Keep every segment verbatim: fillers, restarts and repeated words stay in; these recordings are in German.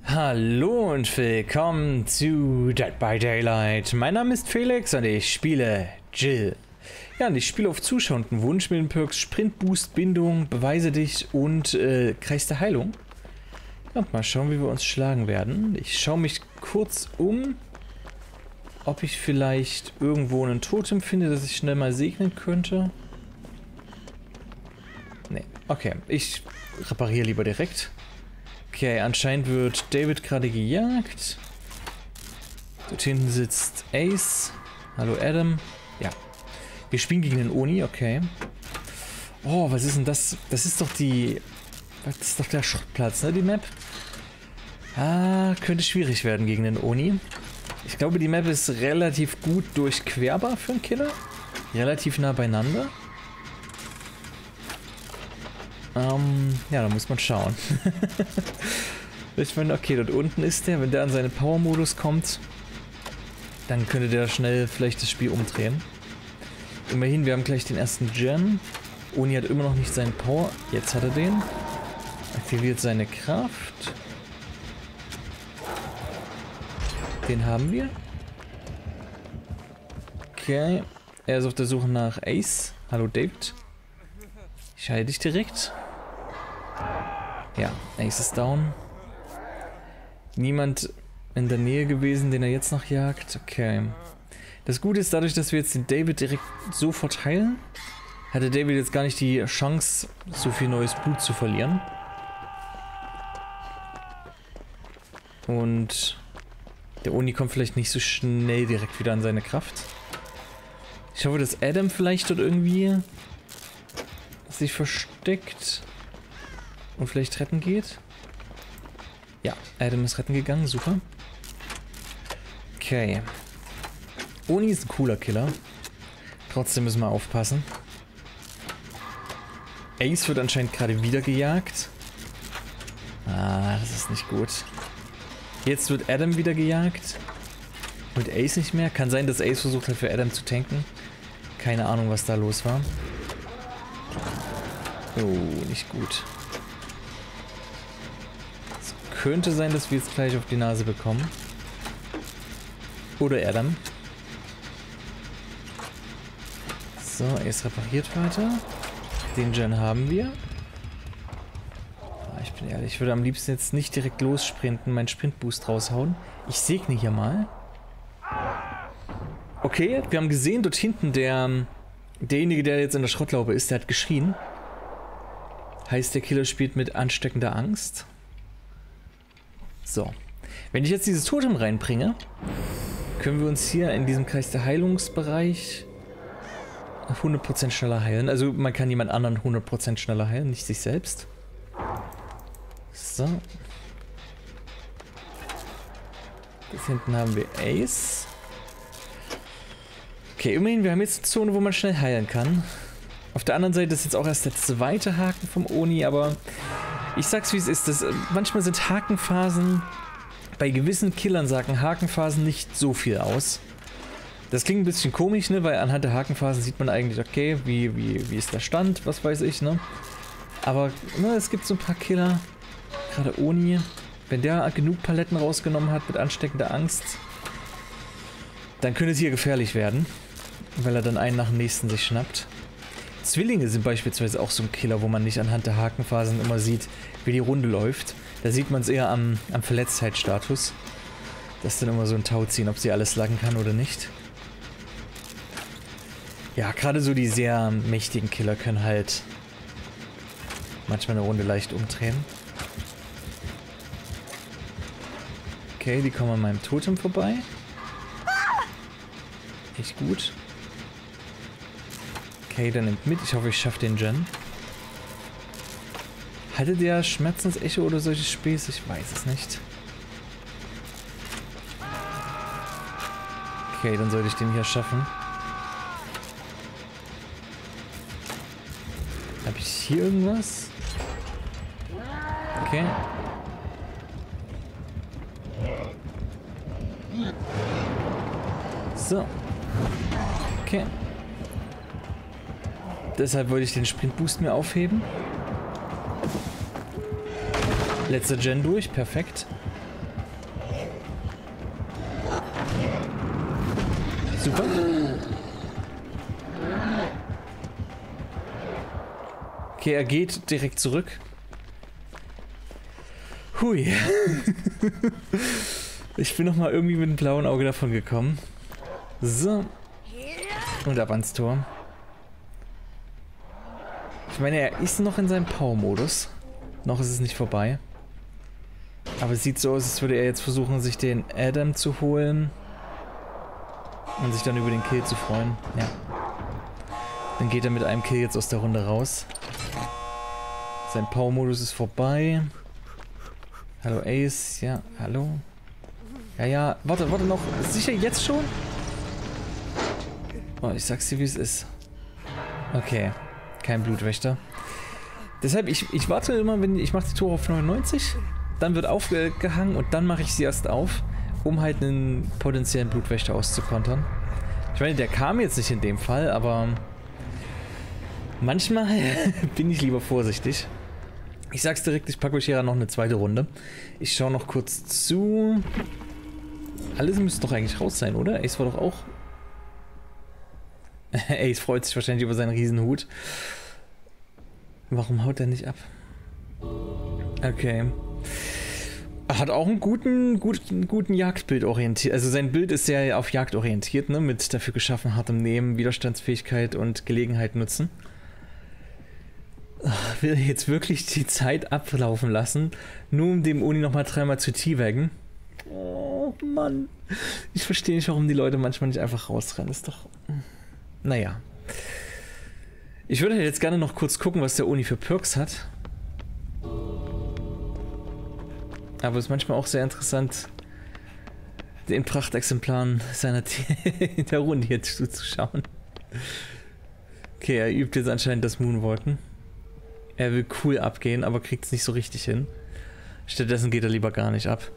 Hallo und willkommen zu Dead by Daylight. Mein Name ist Felix und ich spiele Jill. Ja, und ich spiele auf zuschauenden Wunsch mit den Perks Sprint Boost, Bindung, Beweise dich und äh, Kreis der Heilung. Ja, mal schauen, wie wir uns schlagen werden. Ich schaue mich kurz um, ob ich vielleicht irgendwo einen Totem finde, das ich schnell mal segnen könnte. Nee, okay, ich repariere lieber direkt. Okay, anscheinend wird David gerade gejagt. Dort hinten sitzt Ace. Hallo Adam. Ja. Wir spielen gegen den Oni, okay. Oh, was ist denn das? Das ist doch die... Das ist doch der Schrottplatz, ne, die Map? Ah, könnte schwierig werden gegen den Oni. Ich glaube, die Map ist relativ gut durchquerbar für einen Killer. Relativ nah beieinander. Ähm, ja, da muss man schauen. Ich meine, okay, dort unten ist der. Wenn der an seinen Power-Modus kommt, dann könnte der schnell vielleicht das Spiel umdrehen. Immerhin, wir haben gleich den ersten Gem. Oni hat immer noch nicht seinen Power. Jetzt hat er den. Aktiviert seine Kraft. Den haben wir. Okay. Er ist auf der Suche nach Ace. Hallo David. Ich heile dich direkt. Ja, Ace ist down. Niemand in der Nähe gewesen, den er jetzt noch jagt. Okay. Das Gute ist, dadurch, dass wir jetzt den David direkt sofort heilen, hatte David jetzt gar nicht die Chance, so viel neues Blut zu verlieren. Und der Oni kommt vielleicht nicht so schnell direkt wieder an seine Kraft. Ich hoffe, dass Adam vielleicht dort irgendwie sich versteckt und vielleicht retten geht. Ja, Adam ist retten gegangen, super. Okay. Oni ist ein cooler Killer. Trotzdem müssen wir aufpassen. Ace wird anscheinend gerade wieder gejagt. Ah, das ist nicht gut. Jetzt wird Adam wieder gejagt. Mit Ace nicht mehr. Kann sein, dass Ace versucht hat, für Adam zu tanken. Keine Ahnung, was da los war. Oh, nicht gut. Es könnte sein, dass wir jetzt gleich auf die Nase bekommen. Oder Adam. So, Ace repariert weiter. Den Gen haben wir. Ich bin ehrlich, ich würde am liebsten jetzt nicht direkt lossprinten, meinen Sprintboost raushauen. Ich segne hier mal. Okay, wir haben gesehen, dort hinten der... Derjenige, der jetzt in der Schrottlaube ist, der hat geschrien. Heißt, der Killer spielt mit ansteckender Angst. So. Wenn ich jetzt dieses Totem reinbringe, können wir uns hier in diesem Kreis der Heilungsbereich hundert Prozent schneller heilen. Also man kann jemand anderen hundert Prozent schneller heilen, nicht sich selbst. So. Das hinten haben wir Ace. Okay, immerhin, wir haben jetzt eine Zone, wo man schnell heilen kann. Auf der anderen Seite ist jetzt auch erst der zweite Haken vom Oni, aber ich sag's wie es ist. Das, manchmal sind Hakenphasen, bei gewissen Killern sagen Hakenphasen nicht so viel aus. Das klingt ein bisschen komisch, ne, weil anhand der Hakenphasen sieht man eigentlich, okay, wie, wie, wie ist der Stand, was weiß ich, ne. Aber ne, es gibt so ein paar Killer, gerade Oni, wenn der genug Paletten rausgenommen hat mit ansteckender Angst, dann könnte es hier gefährlich werden, weil er dann einen nach dem nächsten sich schnappt. Zwillinge sind beispielsweise auch so ein Killer, wo man nicht anhand der Hakenphasen immer sieht, wie die Runde läuft. Da sieht man es eher am, am Verletztheitsstatus. Das ist dann immer so ein Tauziehen, ob sie alles sluggen kann oder nicht. Ja, gerade so die sehr mächtigen Killer können halt manchmal eine Runde leicht umdrehen. Okay, die kommen an meinem Totem vorbei. Echt gut. Okay, der nimmt mit. Ich hoffe, ich schaffe den Gen. Hatte der Schmerzensecho oder solche Späße? Ich weiß es nicht. Okay, dann sollte ich den hier schaffen. Habe ich hier irgendwas? Okay. So. Okay. Deshalb wollte ich den Sprintboost mir aufheben. Letzter Gen durch, perfekt. Super. Okay, er geht direkt zurück. Hui. Ich bin nochmal irgendwie mit dem blauen Auge davon gekommen. So. Und ab ans Tor. Ich meine, er ist noch in seinem Power-Modus. Noch ist es nicht vorbei. Aber es sieht so aus, als würde er jetzt versuchen, sich den Adam zu holen. Und sich dann über den Kill zu freuen. Ja. Dann geht er mit einem Kill jetzt aus der Runde raus. Sein Power-Modus ist vorbei. Hallo Ace. Ja, hallo. Ja, ja. Warte, warte noch. Sicher jetzt schon? Oh, ich sag's dir, wie es ist. Okay. Kein Blutwächter. Deshalb, ich, ich warte immer, wenn ich mache die Tore auf neunundneunzig, dann wird aufgehangen und dann mache ich sie erst auf, um halt einen potenziellen Blutwächter auszukontern. Ich meine, der kam jetzt nicht in dem Fall, aber manchmal bin ich lieber vorsichtig. Ich sag's direkt, ich packe euch hier noch eine zweite Runde. Ich schaue noch kurz zu. Alles müsste doch eigentlich raus sein, oder? Ace war doch auch... Ace freut sich wahrscheinlich über seinen Riesenhut. Warum haut er nicht ab? Okay. Er hat auch einen guten, guten, guten Jagdbild orientiert. Also sein Bild ist sehr auf Jagd orientiert, ne? Mit dafür geschaffen, hartem Nehmen, Widerstandsfähigkeit und Gelegenheit nutzen. Ach, will er jetzt wirklich die Zeit ablaufen lassen, nur um dem Oni nochmal dreimal zu teabaggen? Oh Mann. Ich verstehe nicht, warum die Leute manchmal nicht einfach rausrennen. Ist doch... Naja. Ich würde jetzt gerne noch kurz gucken, was der Oni für Perks hat. Aber es ist manchmal auch sehr interessant, den Prachtexemplaren seiner in der Runde hier zuzuschauen. Okay, er übt jetzt anscheinend das Moonwalken. Er will cool abgehen, aber kriegt es nicht so richtig hin. Stattdessen geht er lieber gar nicht ab.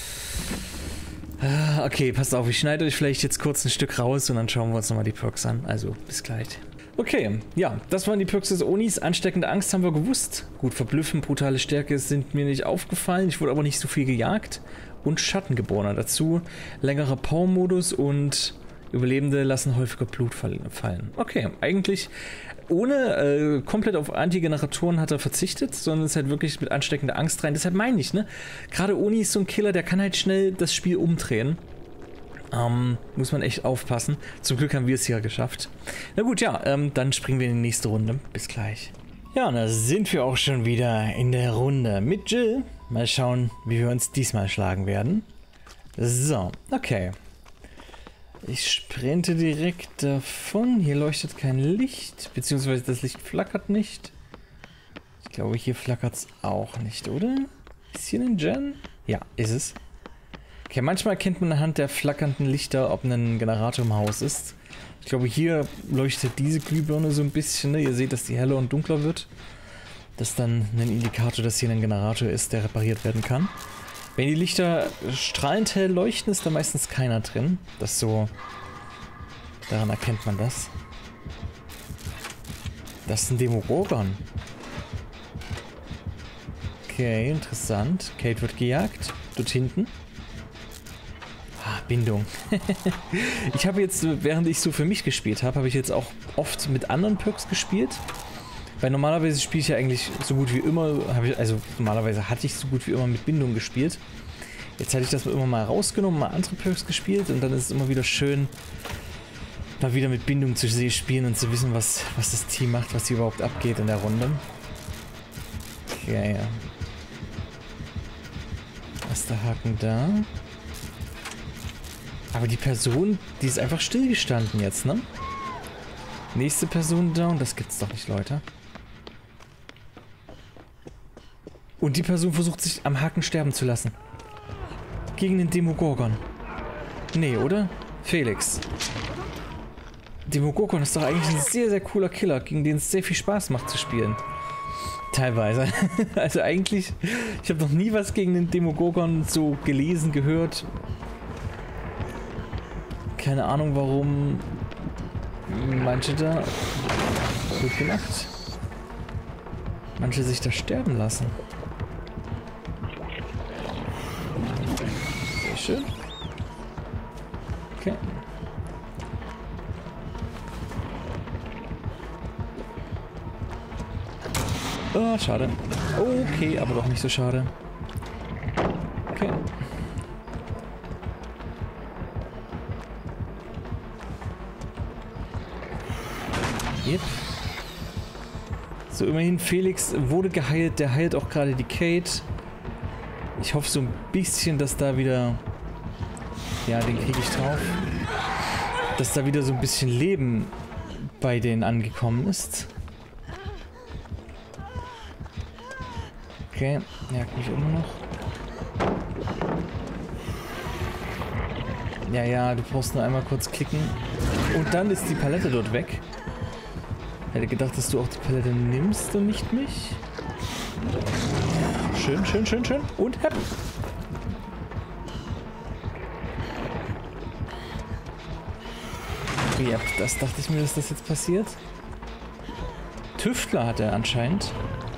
Okay, passt auf, ich schneide euch vielleicht jetzt kurz ein Stück raus und dann schauen wir uns nochmal die Perks an. Also, bis gleich. Okay, ja, das waren die Perks des Onis. Ansteckende Angst haben wir gewusst. Gut, verblüffen, brutale Stärke sind mir nicht aufgefallen. Ich wurde aber nicht so viel gejagt. Und Schattengeborener dazu. Längerer Power-Modus und Überlebende lassen häufiger Blut fallen. Okay, eigentlich ohne äh, komplett auf Antigeneratoren hat er verzichtet, sondern ist halt wirklich mit ansteckender Angst rein. Deshalb meine ich, ne? Gerade Oni ist so ein Killer, der kann halt schnell das Spiel umdrehen. Ähm, muss man echt aufpassen. Zum Glück haben wir es hier geschafft. Na gut, ja, ähm, dann springen wir in die nächste Runde. Bis gleich. Ja, und da sind wir auch schon wieder in der Runde mit Jill. Mal schauen, wie wir uns diesmal schlagen werden. So, okay. Ich sprinte direkt davon. Hier leuchtet kein Licht, beziehungsweise das Licht flackert nicht. Ich glaube, hier flackert es auch nicht, oder? Ist hier ein Gen? Ja, ist es. Okay, manchmal erkennt man anhand der flackernden Lichter, ob ein Generator im Haus ist. Ich glaube, hier leuchtet diese Glühbirne so ein bisschen. Ne? Ihr seht, dass die heller und dunkler wird. Das ist dann ein Indikator, dass hier ein Generator ist, der repariert werden kann. Wenn die Lichter strahlend hell leuchten, ist da meistens keiner drin. Das ist so... Daran erkennt man das. Das ist ein Demogorgon. Okay, interessant. Kate wird gejagt. Dort hinten. Ah, Bindung. Ich habe jetzt, während ich so für mich gespielt habe, habe ich jetzt auch oft mit anderen Perks gespielt. Weil normalerweise spiele ich ja eigentlich so gut wie immer, habe ich, also normalerweise hatte ich so gut wie immer mit Bindung gespielt. Jetzt hatte ich das immer mal rausgenommen, mal andere Perks gespielt und dann ist es immer wieder schön, mal wieder mit Bindung zu spielen und zu wissen, was, was das Team macht, was hier überhaupt abgeht in der Runde. Ja, ja. Erster Haken da. Aber die Person, die ist einfach stillgestanden jetzt, ne? Nächste Person down, das gibt's doch nicht, Leute. Und die Person versucht sich am Haken sterben zu lassen. Gegen den Demogorgon. Nee, oder? Felix. Demogorgon ist doch eigentlich ein sehr, sehr cooler Killer, gegen den es sehr viel Spaß macht zu spielen. Teilweise. Also eigentlich, ich habe noch nie was gegen den Demogorgon so gelesen, gehört. Keine Ahnung, warum manche da... Gut gemacht. Manche sich da sterben lassen. Sehr schön. Okay. Oh, schade. Okay, aber doch nicht so schade. Okay. Yep. So, immerhin, Felix wurde geheilt. Der heilt auch gerade die Kate. Ich hoffe so ein bisschen, dass da wieder... Ja, den kriege ich drauf. Dass da wieder so ein bisschen Leben bei denen angekommen ist. Okay, jagt mich immer noch. Ja, ja, du brauchst nur einmal kurz klicken. Und dann ist die Palette dort weg. Hätte gedacht, dass du auch die Palette nimmst und nicht mich. Schön, schön, schön, schön. Und hepp. Ja, das dachte ich mir, dass das jetzt passiert. Tüftler hat er anscheinend.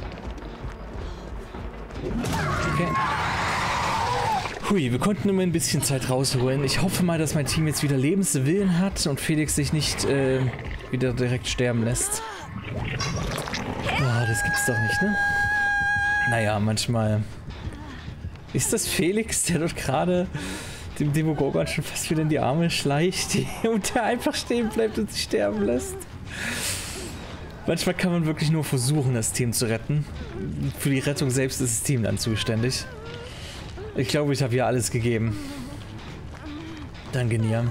Okay. Hui, wir konnten immer ein bisschen Zeit rausholen. Ich hoffe mal, dass mein Team jetzt wieder Lebenswillen hat und Felix sich nicht äh, wieder direkt sterben lässt. Oh, das gibt's doch nicht, ne? Naja, manchmal... Ist das Felix, der dort gerade dem Demogorgon schon fast wieder in die Arme schleicht und der einfach stehen bleibt und sich sterben lässt? Manchmal kann man wirklich nur versuchen, das Team zu retten. Für die Rettung selbst ist das Team dann zuständig. Ich glaube, ich habe hier alles gegeben. Danke, Nia.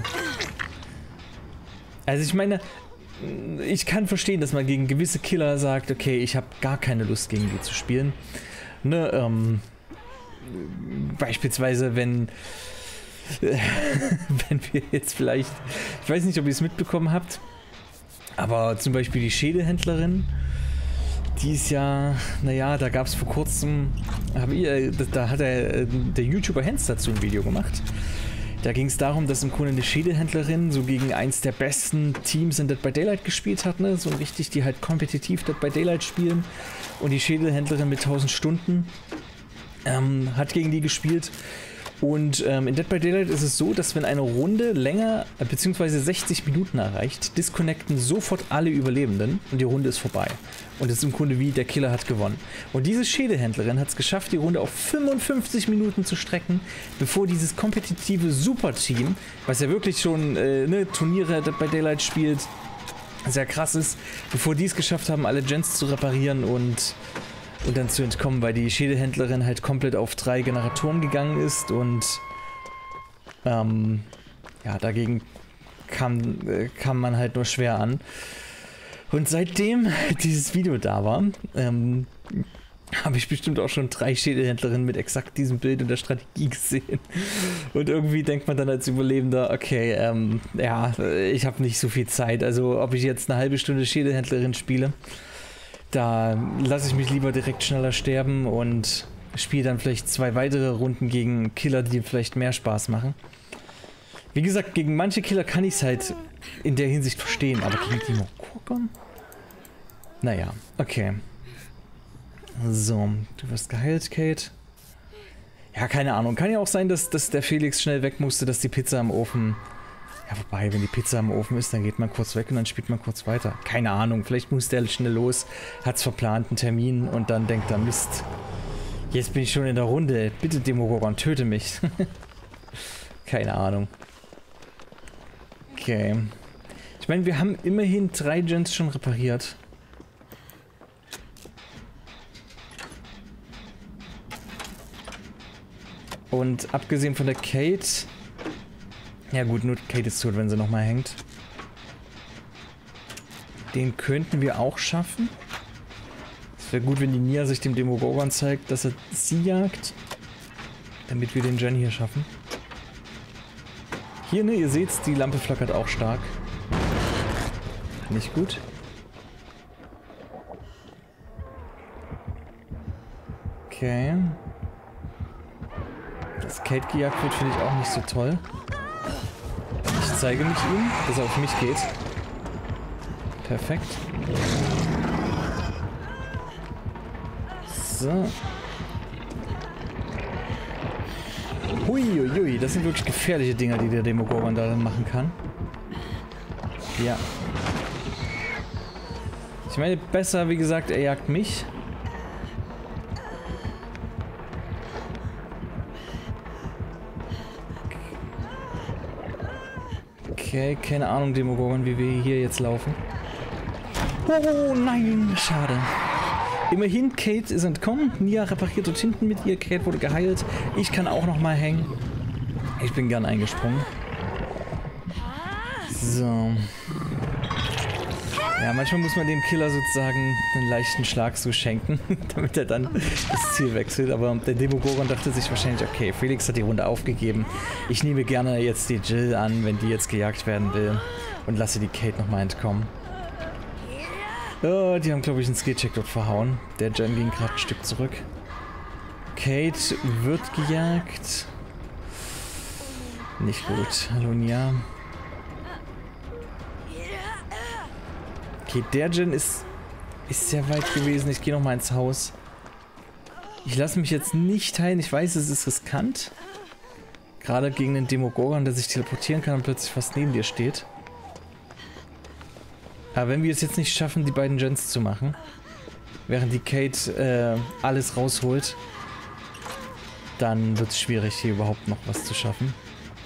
Also ich meine, ich kann verstehen, dass man gegen gewisse Killer sagt, okay, ich habe gar keine Lust, gegen die zu spielen. Ne, ähm... Beispielsweise, wenn... wenn wir jetzt vielleicht... Ich weiß nicht, ob ihr es mitbekommen habt, aber zum Beispiel die Schädelhändlerin, die ist ja... Naja, da gab es vor kurzem... Hab ich, da hat der, der YouTuber Hens dazu ein Video gemacht. Da ging es darum, dass im Grunde eine Schädelhändlerin so gegen eins der besten Teams in Dead by Daylight gespielt hat, ne? So richtig, die halt kompetitiv Dead by Daylight spielen. Und die Schädelhändlerin mit tausend Stunden ähm, hat gegen die gespielt. Und ähm, in Dead by Daylight ist es so, dass wenn eine Runde länger, äh, beziehungsweise sechzig Minuten erreicht, disconnecten sofort alle Überlebenden und die Runde ist vorbei. Und es ist im Grunde wie, der Killer hat gewonnen. Und diese Schädelhändlerin hat es geschafft, die Runde auf fünfundfünfzig Minuten zu strecken, bevor dieses kompetitive Superteam, was ja wirklich schon äh, ne, Turniere Dead by Daylight spielt, sehr krass ist, bevor die es geschafft haben, alle Gens zu reparieren und... Und dann zu entkommen, weil die Schädelhändlerin halt komplett auf drei Generatoren gegangen ist und ähm, ja, dagegen kam, äh, kam man halt nur schwer an. Und seitdem dieses Video da war, ähm, habe ich bestimmt auch schon drei Schädelhändlerinnen mit exakt diesem Bild und der Strategie gesehen. Und irgendwie denkt man dann als Überlebender, okay, ähm, ja, ich habe nicht so viel Zeit. Also ob ich jetzt eine halbe Stunde Schädelhändlerin spiele, da lasse ich mich lieber direkt schneller sterben und spiele dann vielleicht zwei weitere Runden gegen Killer, die vielleicht mehr Spaß machen. Wie gesagt, gegen manche Killer kann ich es halt in der Hinsicht verstehen, aber gegen Demogorgon? Naja, okay. So, du wirst geheilt, Kate. Ja, keine Ahnung. Kann ja auch sein, dass, dass der Felix schnell weg musste, dass die Pizza im Ofen... Ja, wobei, wenn die Pizza im Ofen ist, dann geht man kurz weg und dann spielt man kurz weiter. Keine Ahnung, vielleicht muss der schnell los, hat's verplant, einen Termin und dann denkt er, Mist, jetzt bin ich schon in der Runde, bitte Demogorgon, töte mich. Keine Ahnung. Okay. Ich meine, wir haben immerhin drei Gens schon repariert. Und abgesehen von der Kate... Ja gut, nur Kate ist tot, wenn sie nochmal hängt. Den könnten wir auch schaffen. Es wäre gut, wenn die Nia sich dem Demogorgon zeigt, dass er sie jagt. Damit wir den Gen hier schaffen. Hier, ne, ihr seht's, die Lampe flackert auch stark. Nicht gut. Okay. Dass Kate gejagt wird, finde ich auch nicht so toll. Ich zeige mich ihm, dass er auf mich geht. Perfekt. So. Huiuiui, das sind wirklich gefährliche Dinger, die der Demogorgon da dann machen kann. Ja. Ich meine, besser, wie gesagt, er jagt mich. Okay, keine Ahnung, Demogorgon, wie wir hier jetzt laufen. Oh nein, schade. Immerhin, Kate ist entkommen. Nia repariert dort hinten mit ihr. Kate wurde geheilt. Ich kann auch noch mal hängen. Ich bin gern eingesprungen. So. Ja, manchmal muss man dem Killer sozusagen einen leichten Schlag so schenken, damit er dann das Ziel wechselt. Aber der Demogorgon dachte sich wahrscheinlich, okay, Felix hat die Runde aufgegeben. Ich nehme gerne jetzt die Jill an, wenn die jetzt gejagt werden will. Und lasse die Kate nochmal entkommen. Oh, die haben, glaube ich, einen Skillcheck dort verhauen. Der Jen ging gerade ein Stück zurück. Kate wird gejagt. Nicht gut. Hallo, Nia. Okay, der Jen ist, ist sehr weit gewesen. Ich gehe nochmal ins Haus. Ich lasse mich jetzt nicht heilen. Ich weiß, es ist riskant. Gerade gegen den Demogorgon, der sich teleportieren kann und plötzlich fast neben dir steht. Aber wenn wir es jetzt nicht schaffen, die beiden Gens zu machen, während die Kate äh, alles rausholt, dann wird es schwierig, hier überhaupt noch was zu schaffen.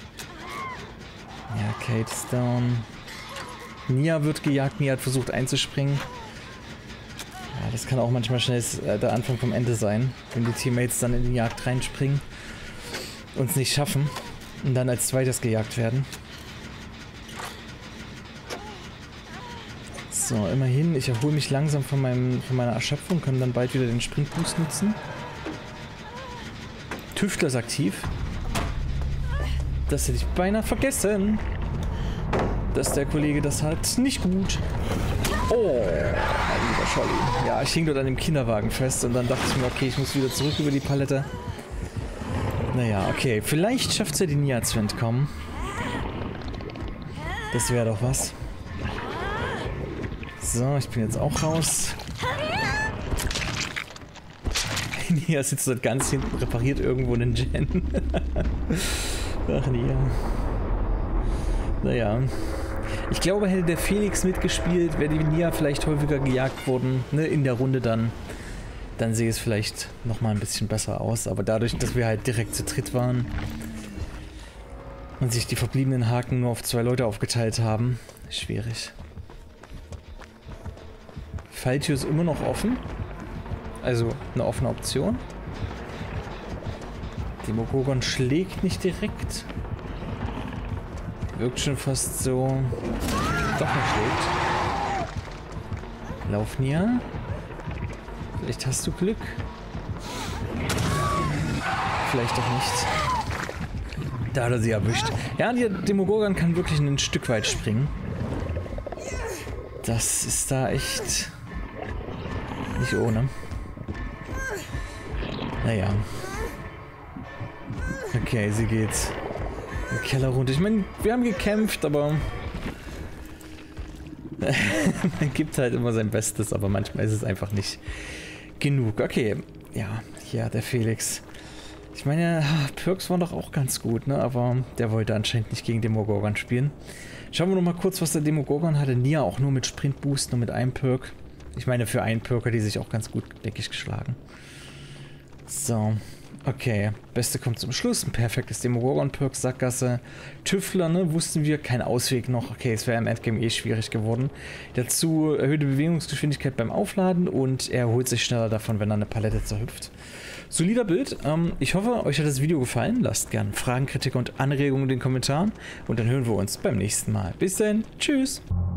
Ja, Kate ist down. Nia wird gejagt, Nia hat versucht einzuspringen. Ja, das kann auch manchmal schnell äh, der Anfang vom Ende sein, wenn die Teammates dann in die Jagd reinspringen und es nicht schaffen und dann als zweites gejagt werden. So, immerhin, ich erhole mich langsam von, meinem, von meiner Erschöpfung, kann dann bald wieder den Sprintboost nutzen. Tüftler ist aktiv. Das hätte ich beinahe vergessen, dass der Kollege das hat. Nicht gut. Oh, mein lieber Scholli. Ja, ich hing dort an dem Kinderwagen fest und dann dachte ich mir, okay, ich muss wieder zurück über die Palette. Naja, okay, vielleicht schafft es ja die Nia zu entkommen. Das wäre doch was. So, ich bin jetzt auch raus. Nia sitzt dort ganz hinten, repariert irgendwo einen Gen. Ach, Nia. Naja. Ich glaube, hätte der Felix mitgespielt, wäre die Nia vielleicht häufiger gejagt worden, ne, in der Runde dann. Dann sehe es vielleicht nochmal ein bisschen besser aus. Aber dadurch, dass wir halt direkt zu dritt waren und sich die verbliebenen Haken nur auf zwei Leute aufgeteilt haben, schwierig. Falltür ist immer noch offen. Also eine offene Option. Demogorgon schlägt nicht direkt. Wirkt schon fast so. Doch, er schlägt. Lauf, Nia. Vielleicht hast du Glück. Vielleicht auch nicht. Da hat er sie erwischt. Ja, der Demogorgon kann wirklich ein Stück weit springen. Das ist da echt nicht ohne. Naja. Okay, sie geht im Keller runter. Ich meine, wir haben gekämpft, aber man gibt halt immer sein Bestes, aber manchmal ist es einfach nicht genug. Okay, ja, ja, der Felix. Ich meine, Perks waren doch auch ganz gut, ne? Aber der wollte anscheinend nicht gegen Demogorgon spielen. Schauen wir noch mal kurz, was der Demogorgon hatte. Nia auch nur mit Sprintboost, nur mit einem Perk. Ich meine, für einen Perk hat die sich auch ganz gut, denke ich, geschlagen. So, okay. Beste kommt zum Schluss. Ein perfektes Demogorgon-Perk, Sackgasse. Tüftler, ne, wussten wir, kein Ausweg noch. Okay, es wäre im Endgame eh schwierig geworden. Dazu erhöhte Bewegungsgeschwindigkeit beim Aufladen und er holt sich schneller davon, wenn er eine Palette zerhüpft. Solider Bild. Ähm, ich hoffe, euch hat das Video gefallen. Lasst gerne Fragen, Kritik und Anregungen in den Kommentaren. Und dann hören wir uns beim nächsten Mal. Bis dann. Tschüss.